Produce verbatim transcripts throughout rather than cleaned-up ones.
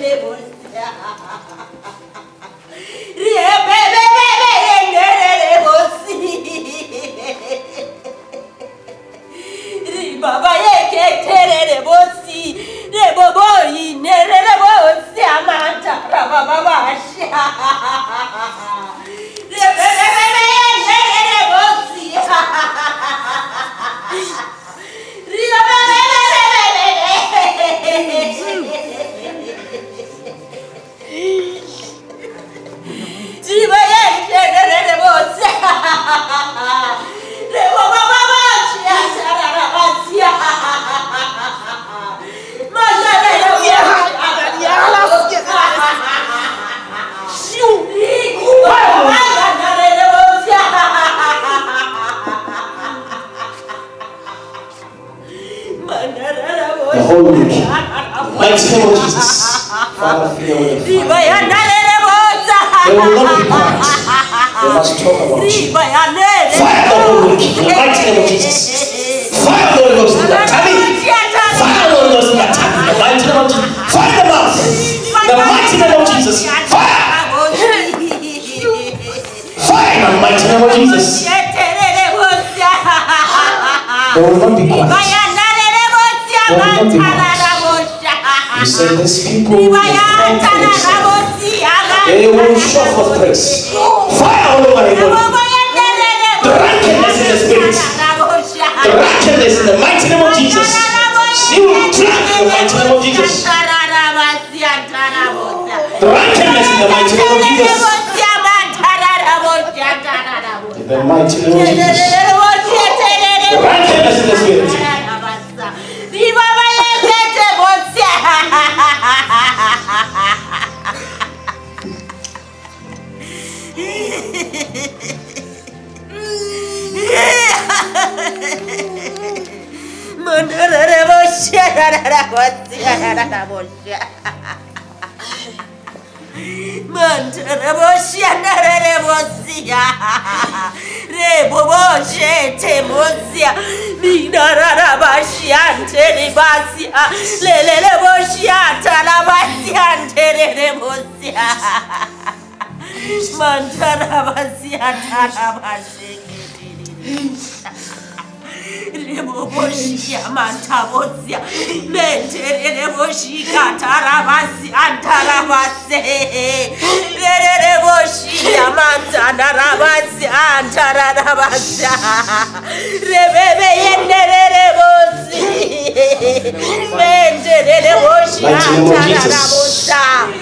Baba yeke terere bosi re boboyi nerere bosi amanta baba basha re bebe nerere bosi ria bebe jiba yeke nerere bosi re baba bashi asara basia The whole week, mighty name of Jesus, Father, fill with the fire. They will not be quiet. They must talk about you. Fire the whole week, in the mighty name of Jesus. Fire the Holy Ghost in that tummy. Fire the Holy Ghost in that tummy, in the mighty name of Jesus. Fire the mouth, in the mighty name of Jesus. Fire! Fire in the mighty name of Jesus. They will not be quiet. They will not be quiet. You say these people will fight for themselves. They will show for praise. Fire all over the body. Drunkenness in the spirit. Drunkenness in the mighty name of Jesus. She will drunk in the mighty name of Jesus. Drunkenness in the mighty name of Jesus. In the mighty name of Jesus. Drunkenness in the spirit. Reboboshia mantabosia mentere reboshika tarabasi antarabase reboboshia mantarabasi antarabasa rebebe yendere rebosi mentere reboshia antarabosa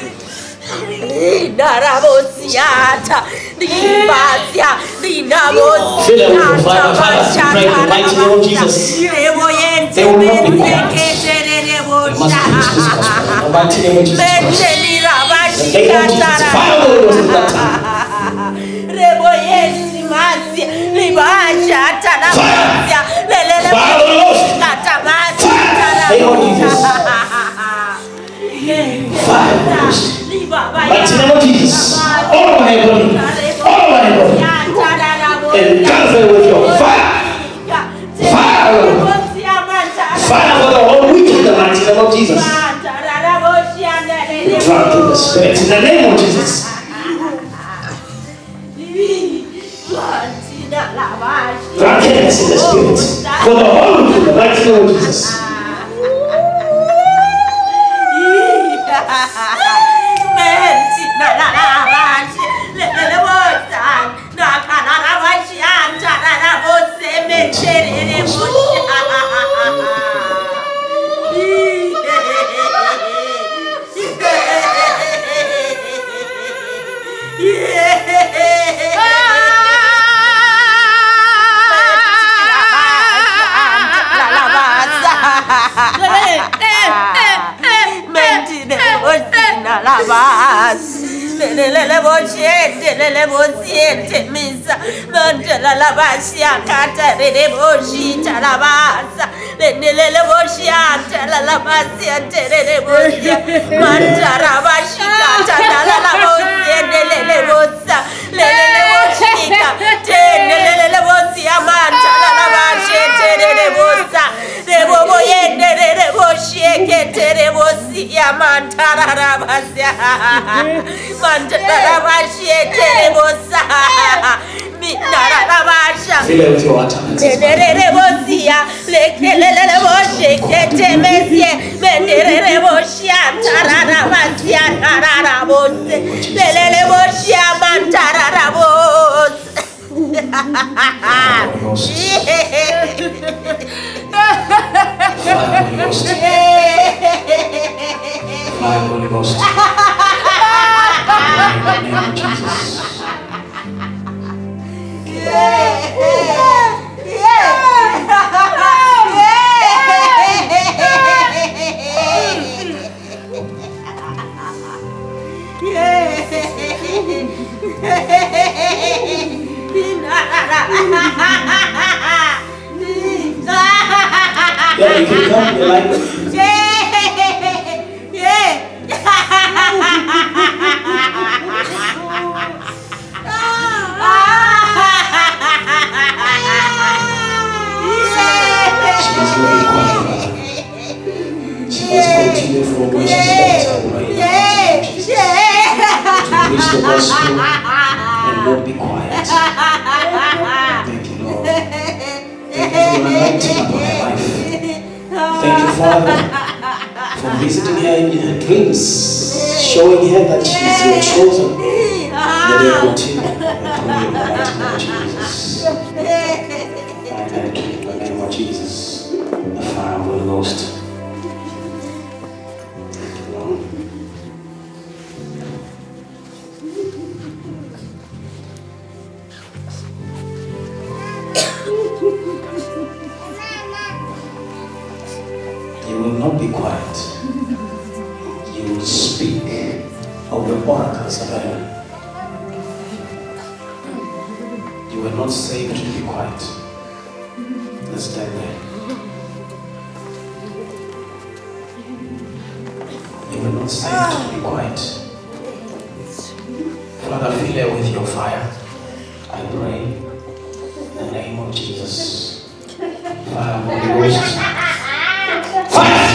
Darabosiata, Libasia, Linabosia, Fill them with the fire, Father. Pray in the mighty name of Jesus. They will not be quiet. They must preach this gospel in the mighty name of Jesus Christ. The name of Jesus. Fire the Holy Ghost in that time. Fire the Holy Ghost. Name of Jesus. Fire the Holy Ghost. Mighty name of Jesus. All over my body. All over my body. Engulf it with your fire. Fire. Fire for the whole week in the mighty name of Jesus. You're drunk in the spirit in the name of Jesus. Drunkenness in the spirit for the whole week in the mighty name of Jesus. Lele bochete, lele bochete, misa, mandela la basia, cata, lele bochita, la basa, lele bochiata, la basia, lele bochia, mandara bashika, la la bochia, lele bosa, lele bochika, lele bosia, mandala la bashete, lele bosa, le boboye, lele bochie, lele bosi, Bosia Mantarabasha Mantarabasha Telebosa Minarabasha Bosia Lekelele Boshi Ketemesie Mendere Bosia Tararabasia Tararabose Lele Bosia Mantarabos Fire, Holy Ghost. Fire, Holy Ghost. In the name of Jesus. Yeah, you can come, you like it. From where she stopped right now, to preach the gospel and not be quiet. Thank you, Lord. Thank you for anointing upon her life. Thank you, Father, for visiting her in her dreams, showing her that she is your chosen. Let her continue upon your mighty name of Jesus. I thank you in the name of Jesus, the fire of the Holy Ghost. You will not be quiet. You will speak of the oracles of heaven. You will not say to be quiet. Let's stand there. You will not say to be quiet. Father, fill her with your fire. I pray in the name of Jesus. Fire, Holy Ghost. Fire!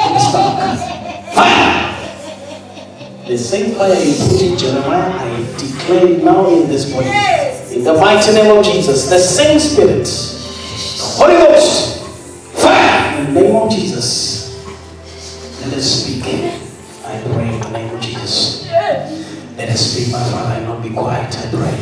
Fire! The same fire you put in Jeremiah, I declare it now in this body. In the mighty name of Jesus, the same spirit, the Holy Ghost, fire! In the name of Jesus, let us speak. I pray in the name of Jesus. Let us speak, my Father, and not be quiet, I pray.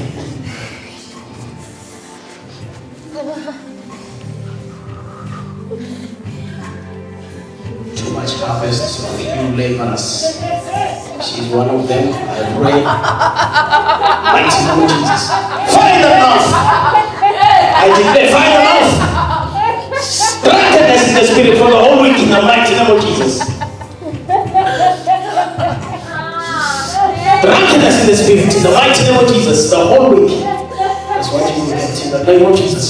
Too much harvest of few laborers. She's one of them. I pray. Mighty name of Jesus. Fire in the mouth. I declare fire in the mouth. Drunkenness in the spirit for the whole week in the mighty name of Jesus. Drunkenness in the spirit in the mighty name of Jesus. The whole week. That's what you will get in the name of Jesus.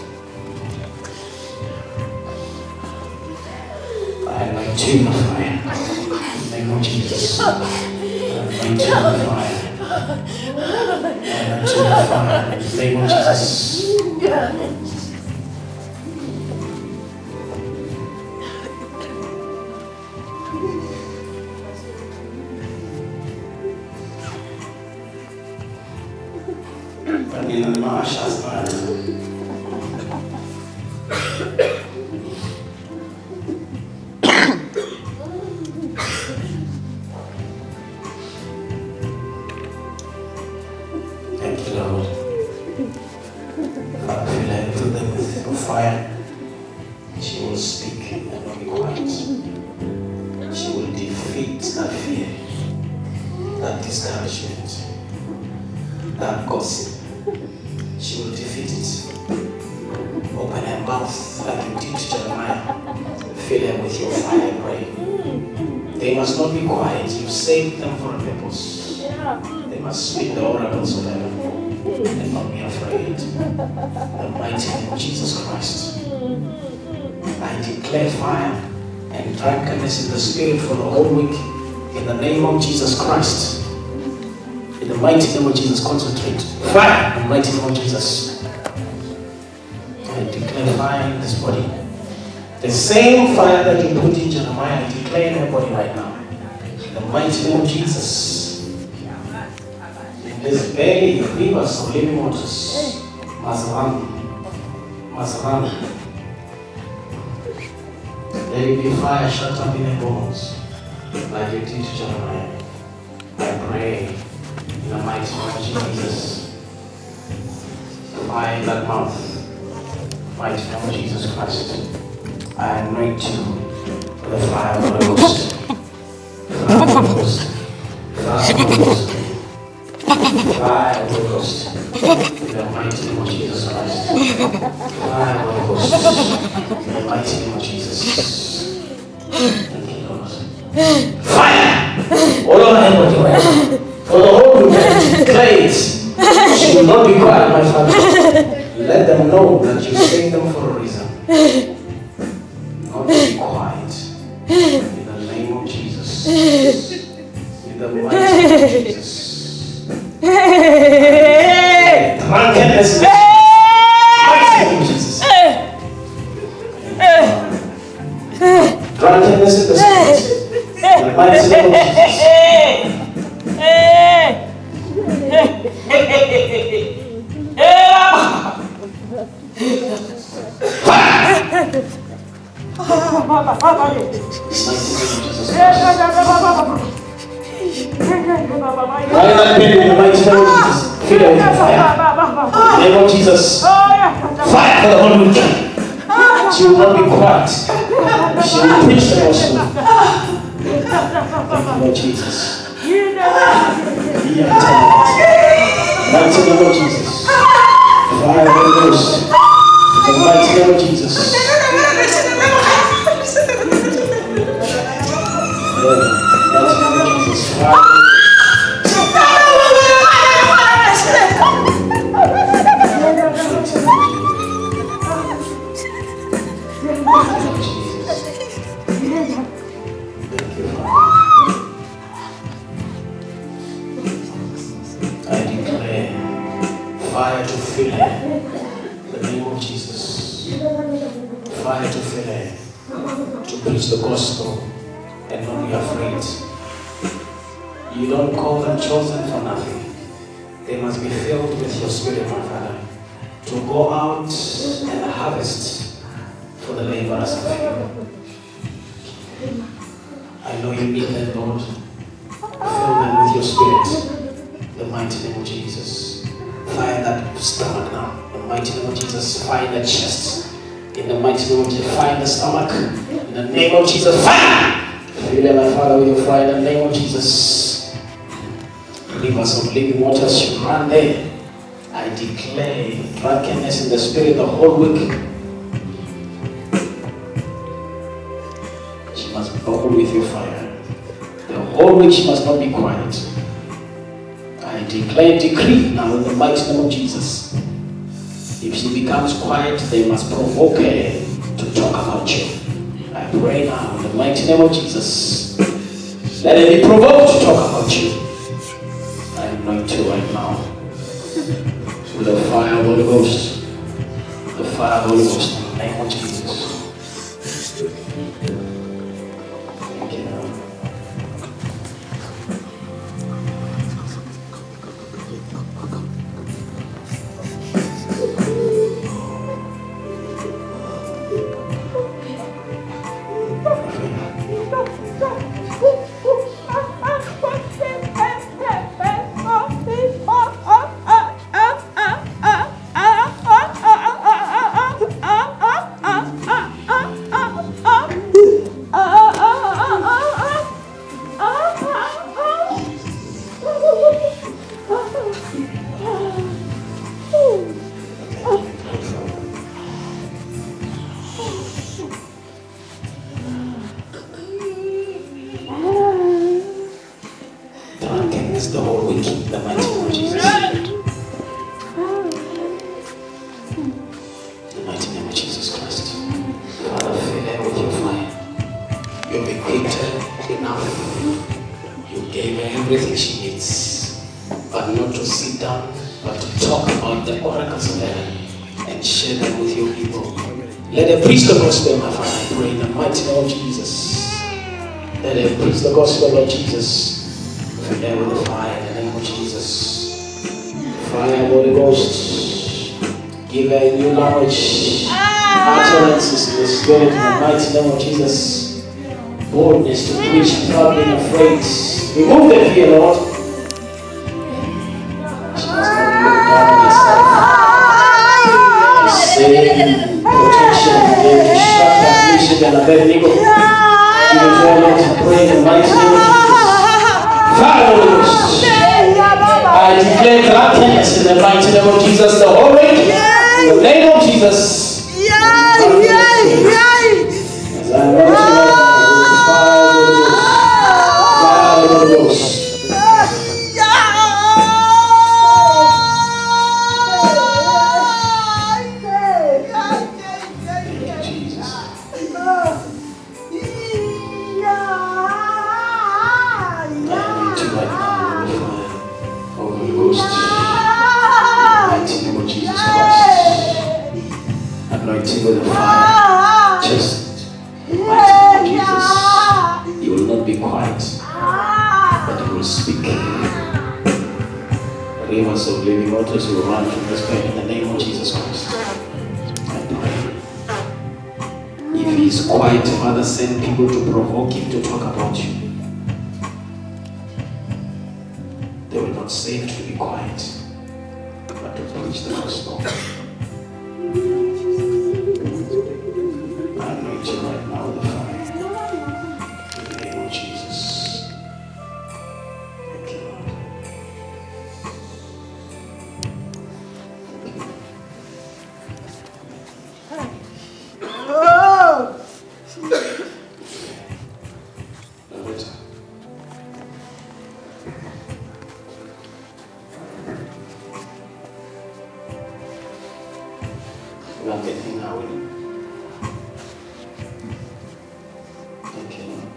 To the fire. In the name of Jesus. To the fire. To the fire. In the name of Jesus. In the Marshalls, that gossip, she will defeat it. Open her mouth like you did to Jeremiah. Fill her with your fire, I pray. They must not be quiet. You saved them for a purpose. They must speak the oracles of heaven and not be afraid. The mighty name of Jesus Christ. I declare fire and drunkenness in the spirit for the whole week. In the name of Jesus Christ. In the mighty name of Jesus, concentrate. Fire! In the mighty name of Jesus. I declare fire in this body. The same fire that you put in Jeremiah, I declare in my body right now. mighty name of Jesus. In this belly, rivers of living waters must run, must run. Let it be fire shut up in the bones, like you did to Jeremiah. I pray in the mighty name of Jesus. Fire in that mouth, mighty name of Jesus Christ. I anoint you with the fire of the Holy Ghost. Fire of the Holy Ghost. Fire of the Holy Ghost. Fire of the Holy Ghost. In the mighty name of Jesus Christ. Fire of the Holy Ghost. In the mighty name of Jesus. Thank you, Lord. Fire! All over everybody. For the whole group, declare it. She will not be quiet, my Father. Let them know that you saved them for a reason. Not to be quiet. In the name of Jesus. In the mighty name of Jesus. Drunkenness in the mighty name of Jesus. Drunkenness in the spirit. In the mighty name of Jesus. Name of Jesus. Fire for the Holy Ghost. She will not be quiet. She will preach the gospel. Lord Jesus. Mighty name of Jesus. Fire for the Ghost. The mighty name of Jesus. I declare fire to fill her. In the name of Jesus. Fire to fill her. To preach the gospel and not be afraid. You don't call them chosen for nothing. They must be filled with your spirit, my Father, to go out and harvest for the laborers of you. I know you need them, Lord. Fill them with your spirit. In the mighty name of Jesus. Fire that stomach now. In the mighty name of Jesus. Fire the chest. In the mighty name of Jesus. Fire the stomach. In the name of Jesus. Fire! Fill them, my Father, with your fire. In the name of Jesus. Rivers of living waters should run there. I declare drunkenness in the spirit the whole week. She must bubble with your fire. The whole week she must not be quiet. I declare and decree now in the mighty name of Jesus. If she becomes quiet, they must provoke her to talk about you. I pray now in the mighty name of Jesus. Let her be provoked to talk about you. I anoint you right now with the fire of the Holy Ghost. The fire of the Holy Ghost in the name of Jesus. Thank you, Lord. The whole week, in the mighty name of Jesus. The mighty name of Jesus Christ. Father, fill her with your fire. You've equipped her enough. You gave her everything she needs, but not to sit down, but to talk about the oracles of heaven and share them with your people. Let her preach the gospel, my Father. I pray in the mighty name of Jesus. Let them preach the gospel of Jesus. Fill them with the fire in the name of Jesus. Fire, Holy Ghost. Give her a new language. Utterances in the Spirit in the mighty name of Jesus. Boldness to preach without being afraid. Remove the fear, Lord. Save, protection, shut and Abednego. Give us all Lord to pray in the mighty name of Jesus. Fire, Holy Ghost. I declare gladness in the mighty name of Jesus. The whole way. In the name of Jesus. As I run to fire, Holy Ghost. Anointing with the fire, just mighty Jesus. You will not be quiet, but you will speak. Rivers of living waters will run from this bed in the name of Jesus Christ. I pray. If he is quiet, Father, send people to provoke him to talk about you. They were not saved to be quiet, but to preach the gospel. I anoint you right now with the fire. In the name of Jesus. Thank you, Lord. Loretta. You are getting now. Thank you, Lord.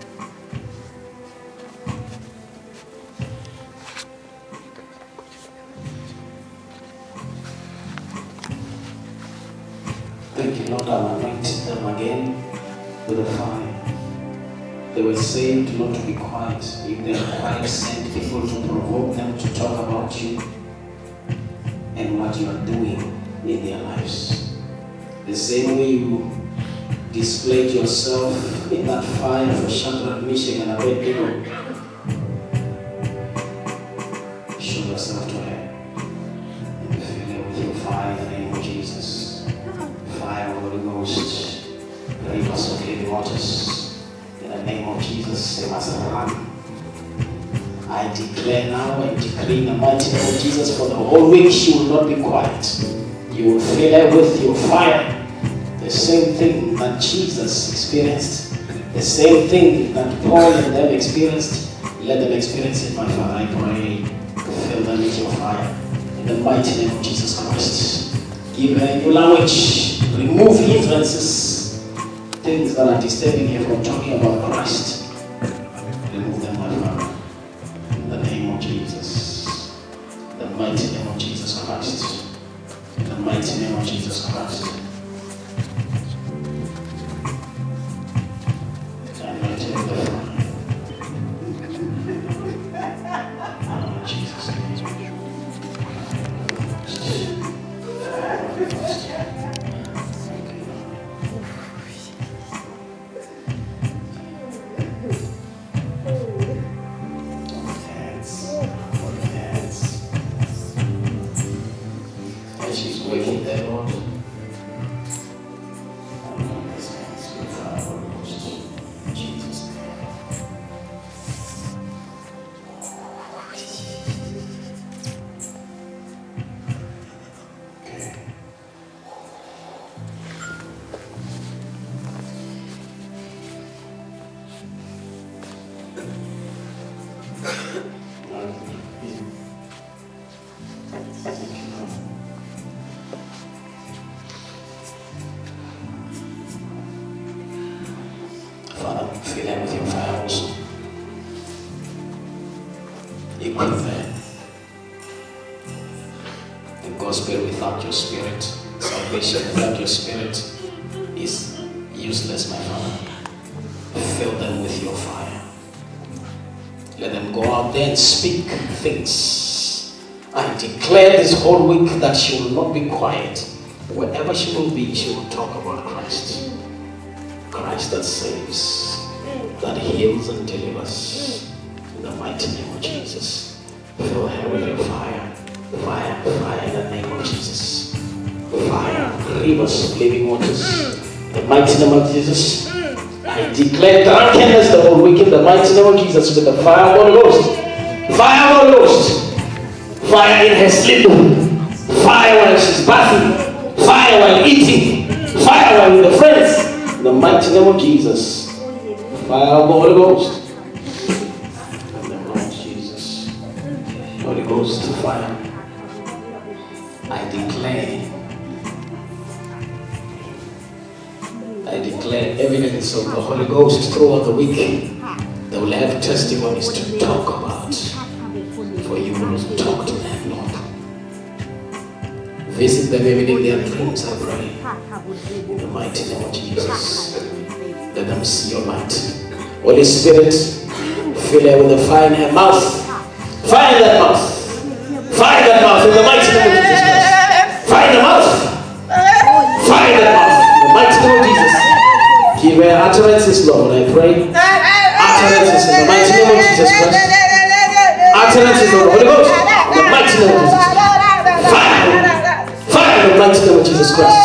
Thank you, Lord. I'm anointing them again with the fire. They were saved not to be quiet. If they are quiet, send people to provoke them to talk about you and what you are doing in their lives. The same way you displayed yourself in that fire for Shadrach, Meshach, and Abednego. Show yourself to her and fill her with your fire in the name of Jesus. Fire, Holy Ghost, rivers of living waters. In the name of Jesus, they must run. I declare now and decree in the mighty name of Jesus, for the whole week she will not be quiet. You will fill her with your fire. The same thing that Jesus experienced, the same thing that Paul and them experienced, let them experience it, my Father. I pray, fill them with your fire. In the mighty name of Jesus Christ. Give her a new language. Remove hindrances, things that are disturbing her from talking about Christ. Remove them, my Father. In the name of Jesus. In the mighty name of Jesus Christ. In the mighty name of Jesus Christ. Father, fill them with your fire also. Equip them. The gospel without your spirit, salvation without your spirit is useless, my Father. Fill them with your fire. Let them go out there and speak things. I declare this whole week that she will not be quiet. Wherever she will be, she will talk about Christ. Christ that saves, that heals and delivers. In the mighty name of Jesus. Fill her with your fire. Fire, fire in the name of Jesus. Fire, rivers of living waters. In the mighty name of Jesus. I declare drunkenness the whole week in the mighty name of Jesus with the fire of the Holy Ghost. Fire of the Holy Ghost. Fire in her sleep. Fire while she's bathing. Fire while eating. Fire while with the friends. In the mighty name of Jesus. Fire of the Holy Ghost. In the name of Jesus. Holy Ghost to fire. I declare. I declare evidence of the Holy Ghost throughout the week. They will have testimonies to talk about. For you will talk to them, Lord. Visit them even in their dreams, I pray. In the mighty name of Jesus. Let them see your light. Holy Spirit, fill her with the fire in her mouth. Fire in that mouth. Fire in that mouth in the mighty name of Jesus Christ. Fire in the mouth. Fire in that mouth in the mighty name of Jesus. Give her utterances, Lord, I pray. Utterances in the mighty name of Jesus Christ. Utterances of the Holy Ghost in the mighty name of Jesus Christ. Fire. Fire in the mighty name of Jesus Christ.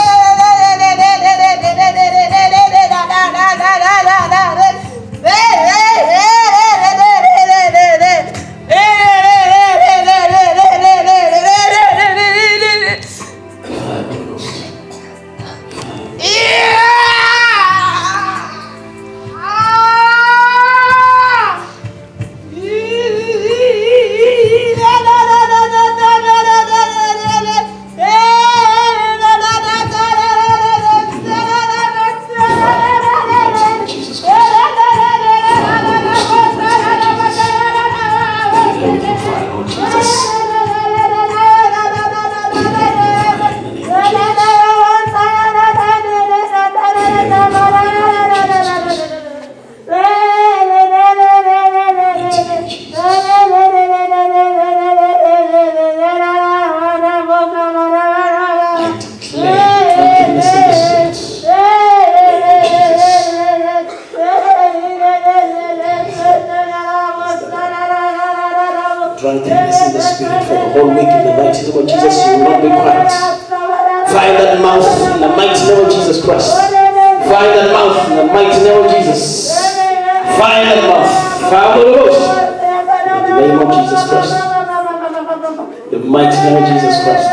Drunkenness in the spirit for the whole week in the mighty name of Jesus. You will not be quiet. Fire that mouth in the mighty name of Jesus Christ. Fire that mouth in the mighty name of Jesus. Fire that mouth. Fire of the Ghost. In the name of Jesus Christ. The mighty name of Jesus Christ.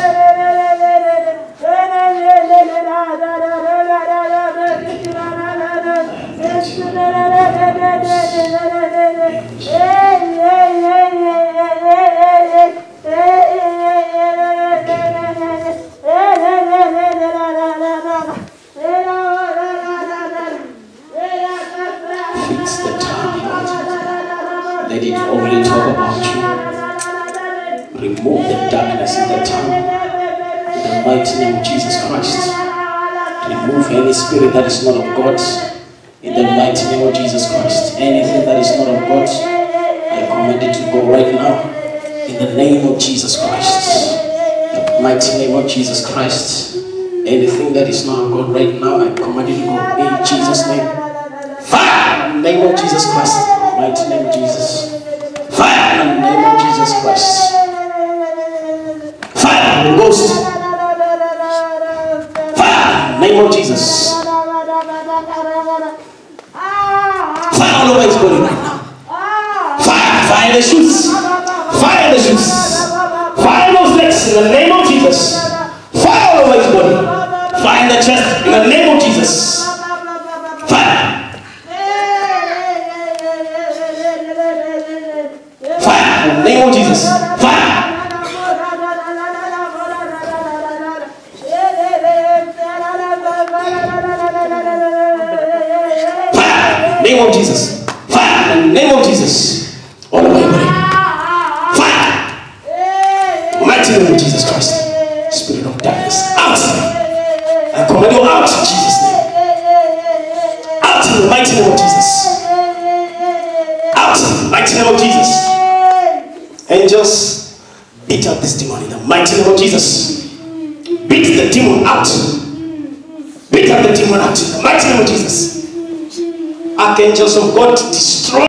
Let it only talk about you. Remove the darkness in the tongue. In the mighty name of Jesus Christ. Remove any spirit that is not of God. In the mighty name of Jesus Christ. Anything that is not of God, I command it to go right now. In the name of Jesus Christ. The mighty name of Jesus Christ. Anything that is not of God right now, I command it to go in Jesus' name. Fire! In the name of Jesus Christ. Mighty name of Jesus. Fire in the name of Jesus Christ. Fire, Holy Ghost. Fire in the name of Jesus. Fire all over his body right now. Fire, fire in the shoes. Fire in the shoes. Fire in those legs in the name of Jesus. Fire all over his body. Fire in the chest in the name of Jesus. Fire. Fire in the name of Jesus. Fire. Fire. Name of Jesus. Fire in the name of Jesus. All over your body. Fire. Mighty name of Jesus Christ. Spirit of darkness. Out. I command you out in Jesus' name. Out in the mighty name of Jesus. Out in the mighty name of Jesus. Angels, beat out this demon in the mighty name of Jesus. Beat the demon out. Beat out the demon out in the mighty name of Jesus. Archangels of God, destroy